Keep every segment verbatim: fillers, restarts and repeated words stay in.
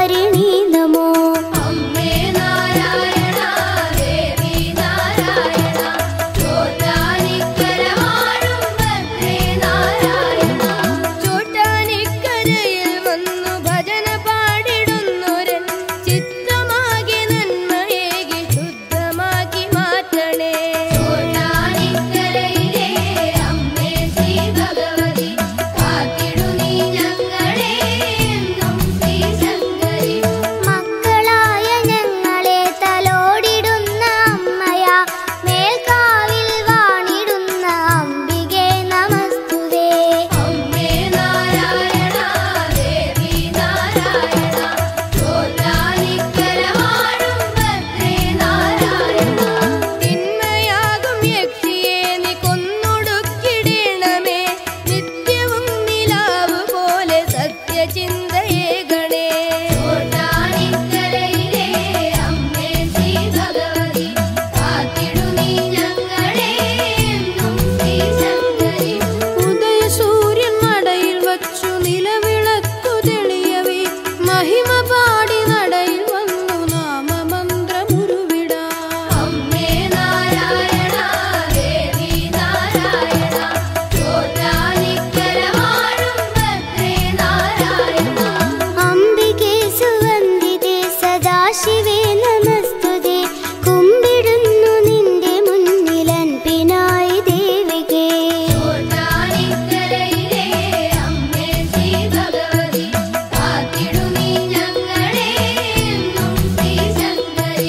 താരിണി നമോ. അമ്മേ നാരായണ ദേവി നാരായണ ചോറ്റാനിക്കര വാഴും ഭദ്രേ നാരായണ. ചോറ്റാനിക്കരയിൽ വന്നു ഭജന പാടിടുന്നൊരൻ ചിത്തമാകി നന്മയേകി ശുദ്ധമാക്കി മാറ്റണേ. ചോറ്റാനിക്കരയിലെ അമ്മേ ശ്രീ ഭഗവതി കാത്തിടു നീ ഞങ്ങളെ എന്നും ശ്രീ ശങ്കരി. മക്കളായ ഞങ്ങളെ തലോടിടുന്ന അമ്മയാ മേൽക്കാവിൽ വാണിടുന്ന അംബികേ നമസ്തുതേ. അമ്മേ നാരായണ ദേവി നാരായണ ചോറ്റാനിക്കര വാഴും ഭദ്രേ നാരായണ. തിന്മയാകും യക്ഷിയെ നീ കൊന്നൊടുക്കിടണമേ നിത്യവും നിലാവ് പോലെ സത്യചിന്തയേകണേ. ചോറ്റാനിക്കരയിലെ അമ്മേ ശ്രീ ഭഗവതി കാത്തിടു നീ ഞങ്ങളെ എന്നും ശ്രീ ശങ്കരി. ഉദയസൂര്യൻ നടയിൽ വച്ചു നിലവിളക്കു തെളിയവേ മഹിമ പാടി നടയിൽ വന്നു നാമമന്ത്രമുരുവിടാ. അമ്മേ നാരായണ ദേവി നാരായണ ചോറ്റാനിക്കര വാഴും ഭദ്രേ നാരായണ. അംബികേ സുവന്ദിതേ സദാശിവേ നമസ്തുതേ. കുമ്പിടുന്നു നിന്റെ മുന്നിലൻപിനായി ദേവികേ. ചോറ്റാനിക്കരയിലെ അമ്മേ ശ്രീ ഭഗവതി കാത്തിടു നീ ഞങ്ങളെ എന്നും ശ്രീ ശങ്കരി.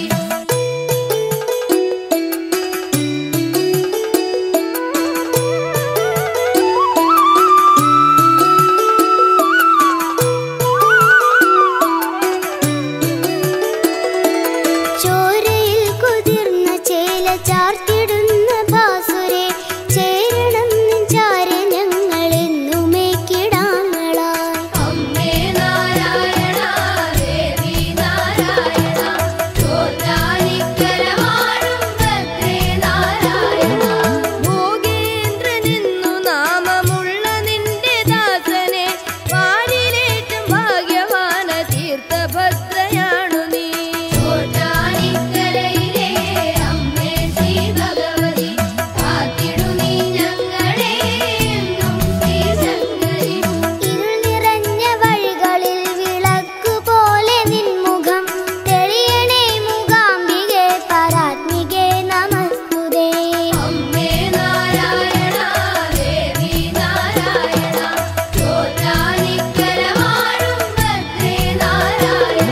ചോരയിൽ കുതിർന്ന ചേല ചാർത്തിടുന്ന ഭാസുരേ ചേരണം നിഞ്ചാരെ ഞങ്ങളെന്നുമേ കിടാങ്ങളായി. അമ്മേ നാരായണ ദേവി നാരായണ ചോറ്റാനിക്കര വാഴും ഭദ്രേ നാരായണ. ഭോഗേന്ദ്രനെന്നു നാമമുള്ള നിന്റെ ദാസനെ വാരിലേറ്റും ഭാഗ്യവാന തീർത്ഥഭദ്രയാണു നീ. ചോറ്റാനിക്കരയിലെ അമ്മേ ശ്രീ ഭഗവതി കാത്തിടു നീ ഞങ്ങളെ എന്നും ശ്രീ ശങ്കരി. ഇരുൾ നിറഞ്ഞ വഴികളിൽ വിളക്കുപോലെ നിൻമുഖം തെളിയണേ മൂകാംബികേ പരാത്മികേ നമസ്തുതേ. അമ്മേ നാരായണ ദേവി നാരായണ ചോറ്റാനിക്കര വാഴും ഭദ്രേ നാരായണ.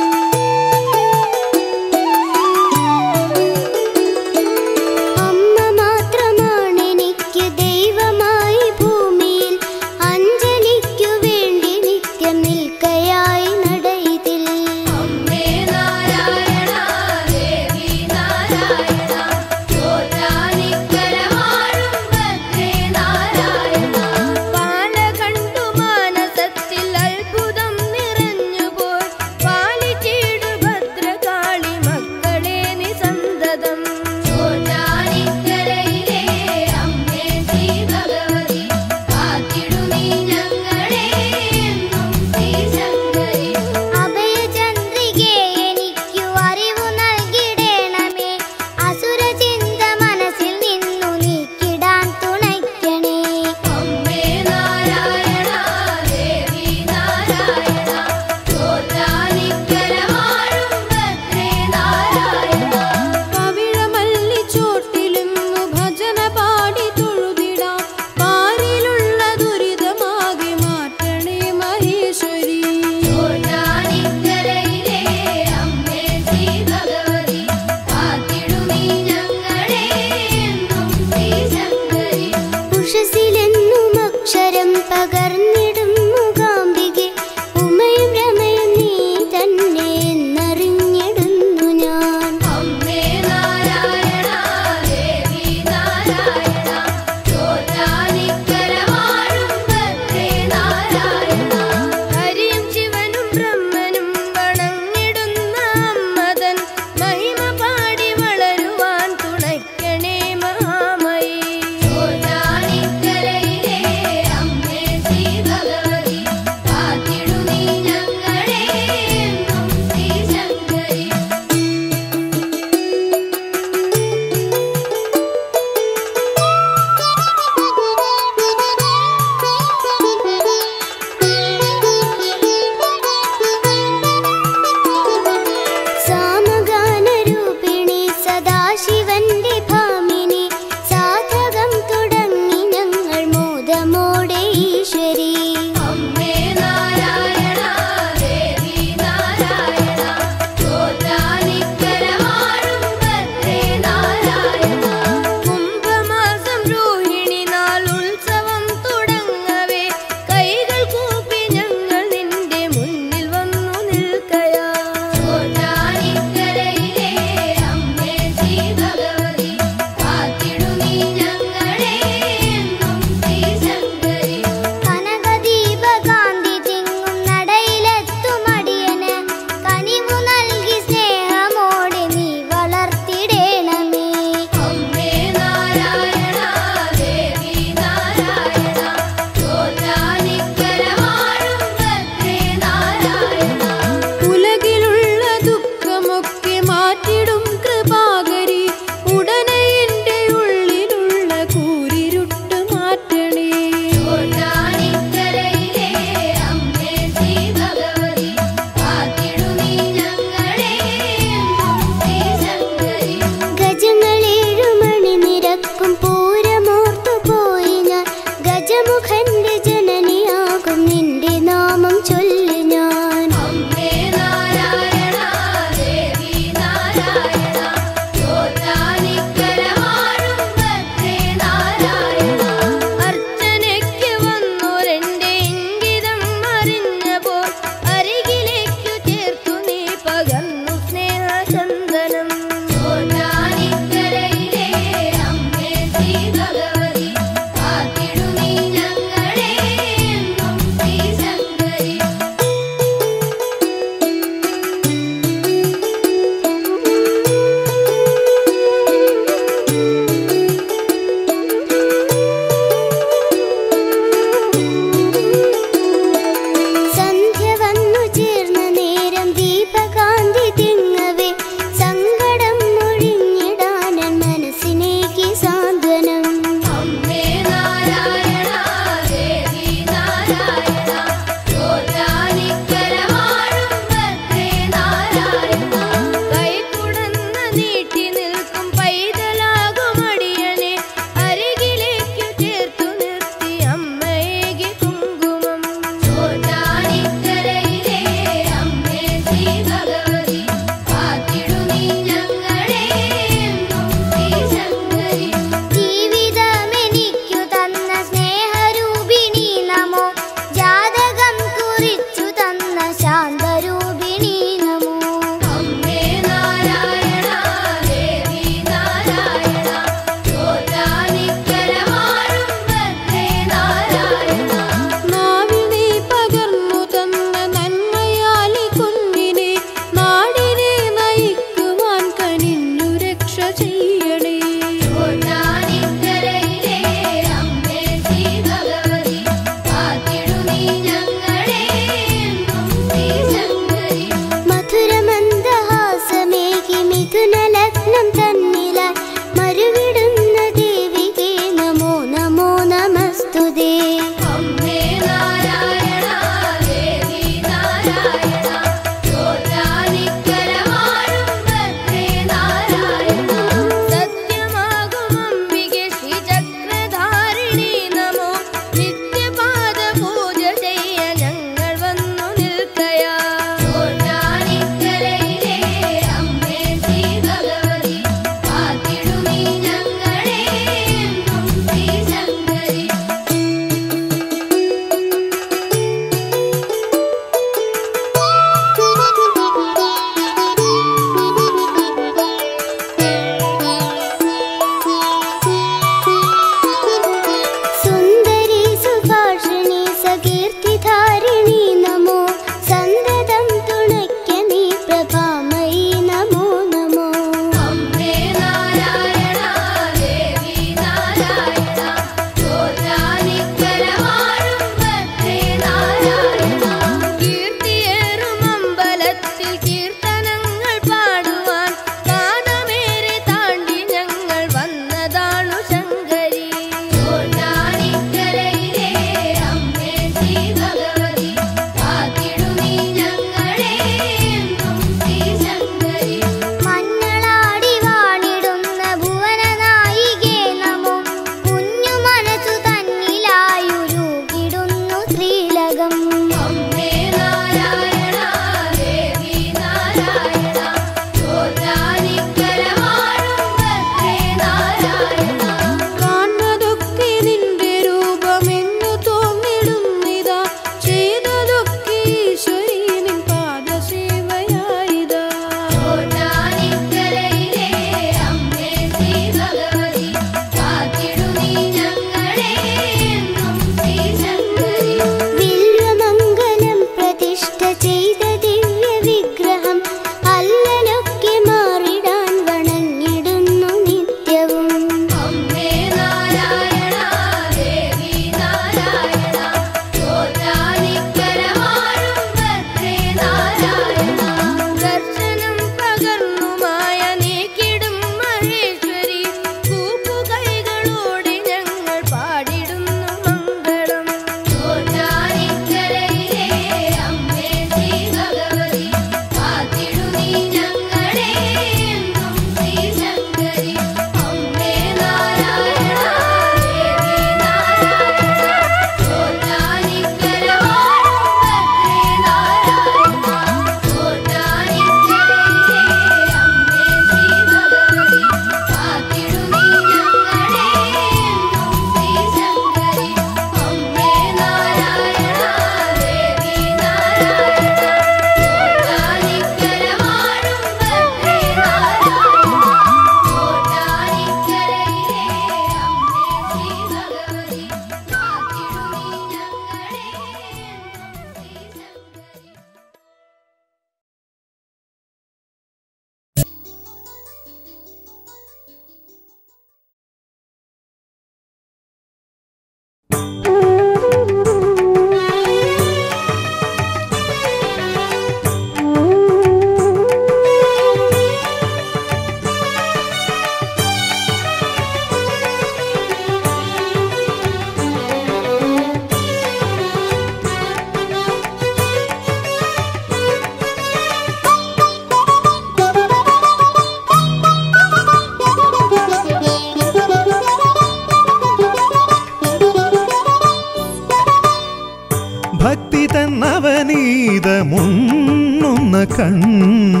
ഭക്തി തന്നവനീതമുണ്ണുന്ന കണ്ണ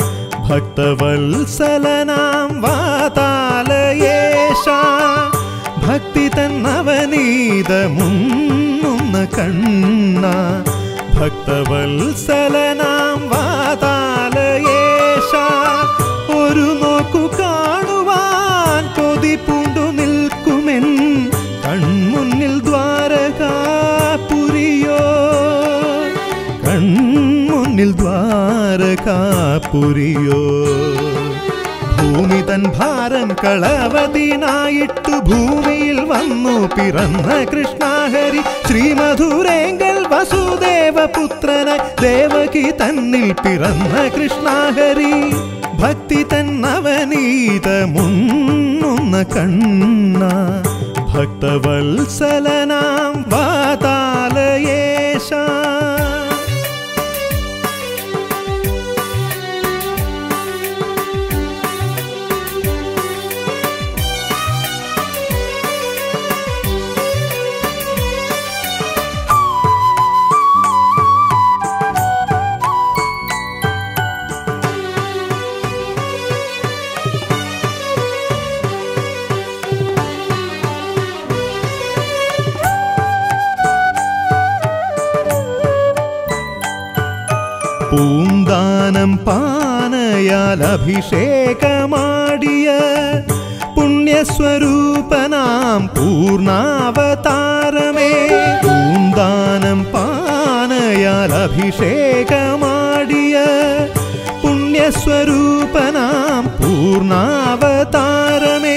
ഭക്തവത്സലനാം വാതാലയേശ ഭക്തി തന്നവനീതമുണ്ണുന്ന കണ്ണ ഭക്തവത്സലനാം വാതാലയേശ ഒരു നോക്കു കാണുവാൻ കൊതി പൂണ്ടു നിൽക്കുമെൻ കൺമുന്നിൽ ദ്വാരകാപുരിയോ കൺമുന്നിൽ ദ്വാരകാപുരിയോ ഭൂമി തൻ ഭാരം കളവതിനായിട്ടു ഭൂമിയിൽ വന്നു പിറന്ന കൃഷ്ണഹരി ശ്രീമധുരേങ്കൽ വസുദേവപുത്രനായി ദേവകി തന്നിൽ പിറന്ന കൃഷ്ണഹരി ഭക്തി തന്നവനീതമുണ്ണുന്ന കണ്ണ ഭക്തവത്സലനാം വാതാലയേശ പൂന്താനം പാനയാൽ അഭിഷേകമാടിയ പുണ്യസ്വരൂപനാം പൂർണാവതാരമേ പൂന്താനം പാനയാൽ അഭിഷേകമാടിയ പുണ്യസ്വരൂപനാം പൂർണാവതാരമേ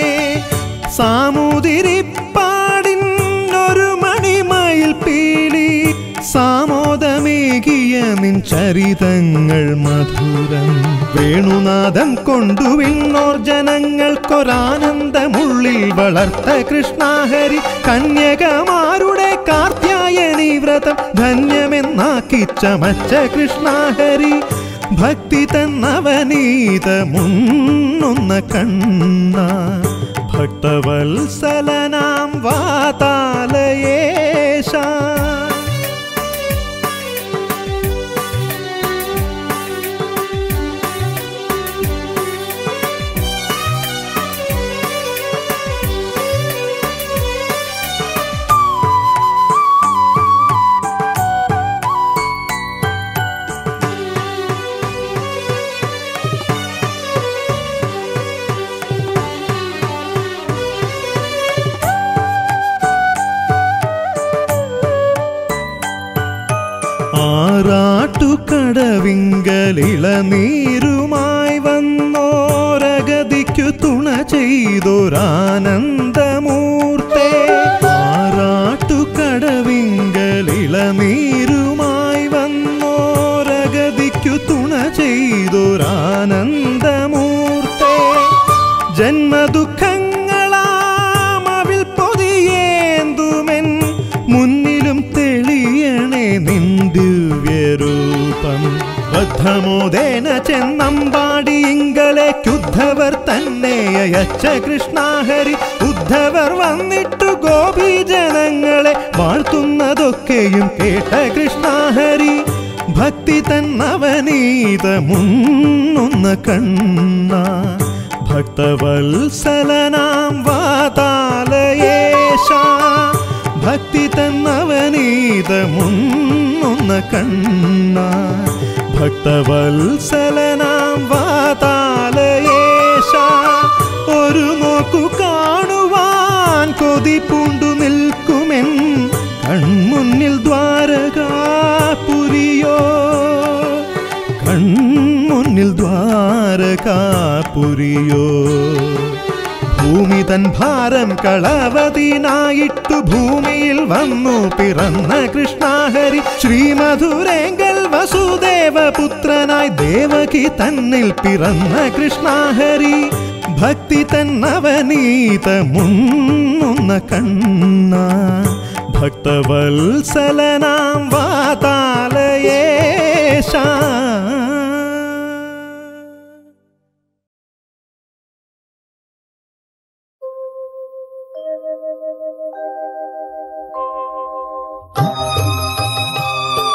സാമൂതിരിപ്പാടിനൊരു മണിമയിൽ പീലി സാമോദമേകിയ നിൻ ചരിതങ്ങൾ മധുരം വേണുനാദം കൊണ്ടുവിണ്ണോർ ജനങ്ങൾക്കൊരാനന്ദമുള്ളിൽ വളർത്ത കൃഷ്ണഹരി കന്യകമാരുടെ കാർത്യായനി വ്രതം ധന്യമെന്നാക്കി ചമച്ച കൃഷ്ണഹരി ഭക്തി തന്നവനീതമുണ്ണുന്ന കണ്ണ ഭക്തവത്സലനാം വാതാലയേശ ആറാട്ടുകടവിങ്കലിളനീരുമായി വന്നോരഗതിക്കു തുണ ചെയ്തൊരാനന്ദമൂർത്തേ ആറാട്ടുകടവിങ്കലിളനീരുമായി വന്നോരഗതിക്കു തുണ ചെയ്തൊരാനന്ദമൂർത്തേ ജന്മദുഃഖങ്ങളാമവിൽ പൊതിയേന്തുമെൻ മുന്നിലും തെളിയണേ നിൻ ദിവ്യരൂപം ബദ്ധമോദേന ചെന്നമ്പാടിയിങ്കലേക്കുദ്ധവർ തന്നെ അയച്ച കൃഷ്ണഹരി ഉദ്ധവർ വന്നിട്ടു ഗോപീജനങ്ങളെ വാഴ്ത്തുന്നതൊക്കെയും കേട്ട കൃഷ്ണഹരി ഭക്തി തന്നവനീതമുണ്ണുന്ന കണ്ണ ഭക്തവത്സലനാം വാതാലയേശ ഭക്തി തന്നവനീതമുണ്ണുന്ന കണ്ണ ഭക്തവത്സലനാം വാതാലയേശ ഒരു നോക്കു കാണുവാൻ കൊതി പൂണ്ടു നിൽക്കുമെൻ കൺമുന്നിൽ ദ്വാരകാപുരിയോ കൺമുന്നിൽ ദ്വാരകാപുരിയോ ഭൂമി തൻ ഭാരം കളവതിനായിട്ടു ഭൂമിയിൽ വന്നു പിറന്ന കൃഷ്ണഹരി ശ്രീമധുരേങ്കൽ വസുദേവപുത്രനായി ദേവകി തന്നിൽ പിറന്ന കൃഷ്ണഹരി ഭക്തി തന്നവനീതമുണ്ണുന്ന കണ്ണ ഭക്തവത്സലനാം വാതാലയേശ Oh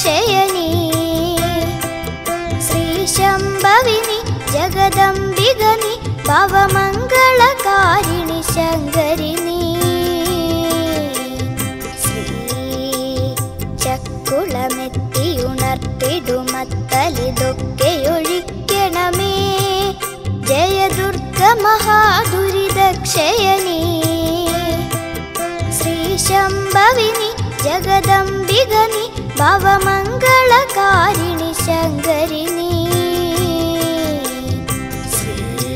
ദുരിതക്ഷയനി ശ്രീശംഭവിനി ജഗദംബികനി ഭവമംഗളകാരിണി ശങ്കരിനി ശ്രീ ചക്കുളമെത്തിയുണർത്തിടുമത്തലിതൊക്കെയൊഴിക്കണമേ ജയദുർഗ മഹാദുരിതക്ഷയനി ശ്രീശംഭവിനി ജഗദംബികനി ഭവമംഗളകാരിണി ശങ്കരിനി ശ്രീ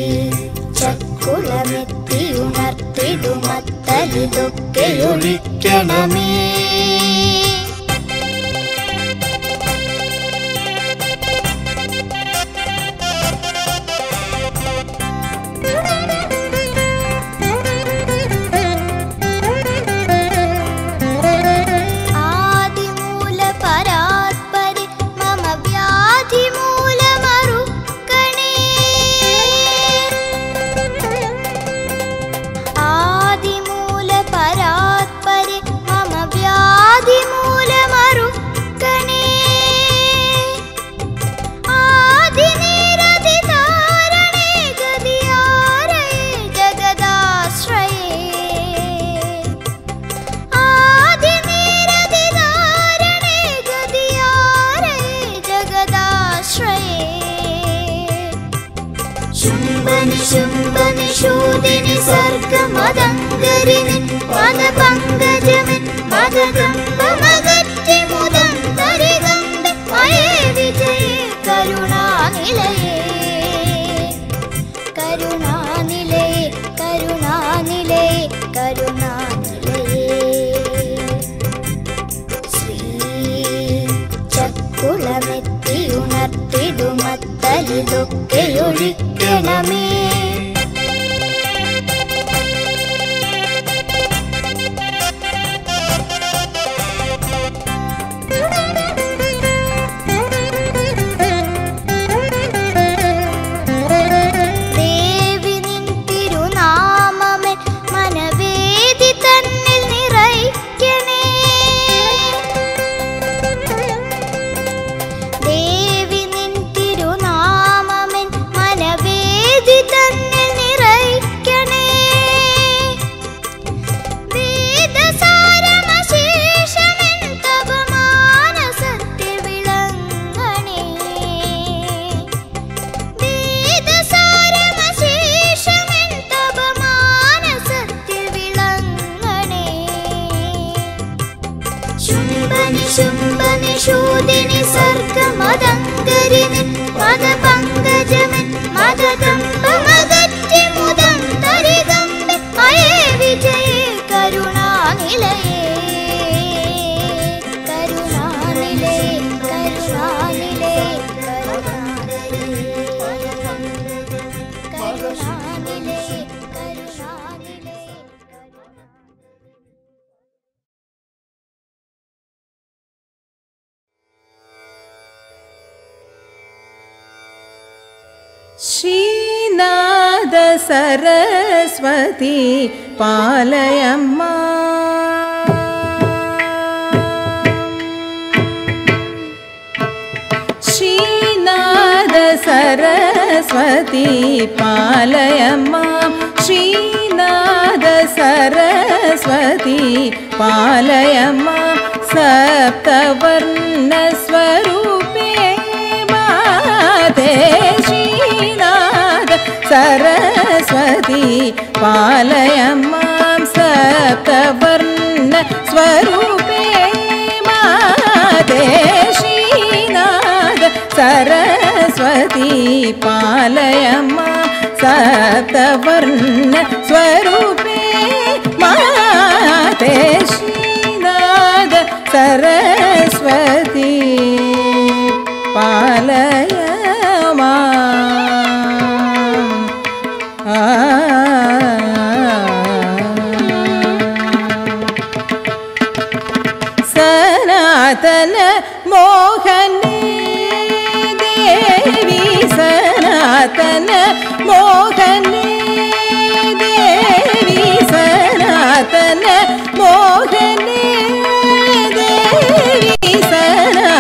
ചക്കുളമെത്തിയുണർത്തിടുമത്തലിതൊക്കെയൊഴിക്കണമേ ശുംഭനി ശൂദിനി സർഗമദംഗരിനി മദപങ്കജമൻ മദകമ്പമകറ്റി മുദം തരികമ്പ മയേ വിജയേ കരുണാനിലയേ കരുണാനിലയേ കരുണാനിലയേ കരുണാനിലയേ ശ്രീ ചക്കുളമെത്തിയുണർത്തിടുമത്തലിതൊക്കെയൊഴിക്കണമേ ശുംഭനി ശൂദിനി സർഗമദംഗരിനി മദപങ്കജമൻ മദകമ്പമകറ്റി മുദം തരികമ്പ മയേ വിജയേ കരുണാനിലയേ കരുണാനിലയേ കരുണാനിലയേ കരുണാനിലയേ കരുണാനിലയേ ശ്രീനാഥ സരസ്വതി പാലയമ്മ ശ്രീനാഥ സരസ്വതി പാലയമ്മ ശ്രീനാഥ സരസ്വതി പാലയമ്മ സപ്തവർണ്ണ സ്വരൂപേ മാതേ सरस्वती पालयम्मां सप्तवर्ण स्वरूपे माते श्रीनाथ सरस्वती पालयम्मां सप्तवर्ण स्वरूपे माते श्रीनाथ सरस्वती पालयम्मा सनातन मोहने देवी सनातन मोहने देवी सनातन मोहने देवी सनातन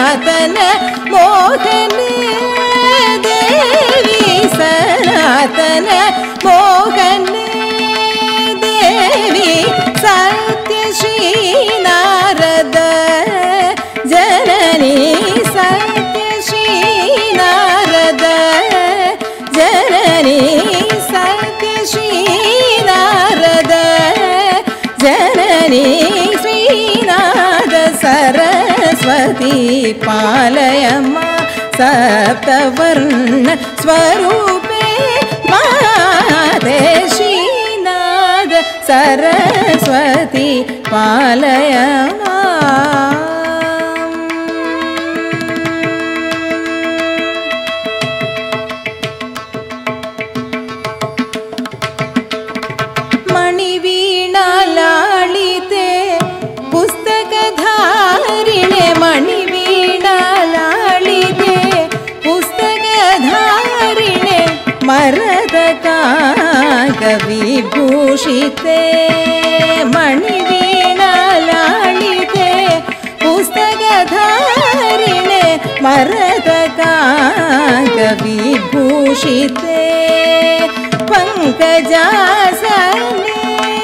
पालय मा सप्तवर्ण स्वरूपे माते श्रीनाद सरस्वती पालय माम्। मणिवीणालालिते पुस्तकधारिणे मणिवीणालालिते पुस्तकधारिणे मरदकाकविभूषिते मणिवीणालालिते पुस्तकधारिणे मरदकाकविभूषिते पंकजासने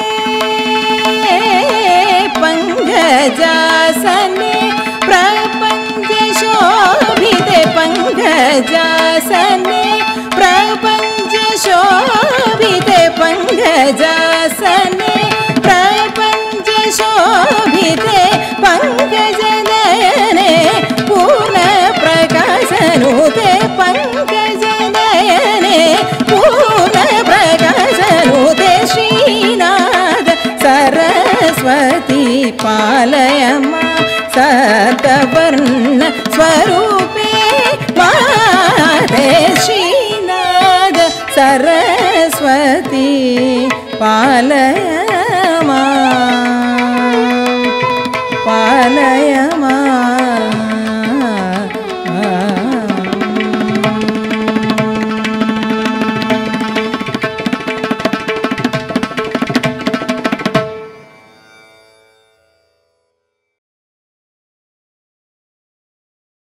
पंकजासने प्रपंच शोभिते पंकजासने प्रपंच शोभिते पंकजासने प्रपंच शोभिते पंकजनयने पूर्ण प्रकाशनुते पंकजनयने पूर्ण प्रकाशनुते श्रीनाद सरस्वती पालय मा सप्तवर्ण स्वरूपे माते श्रीनाद सरस्वती पालय मा पालय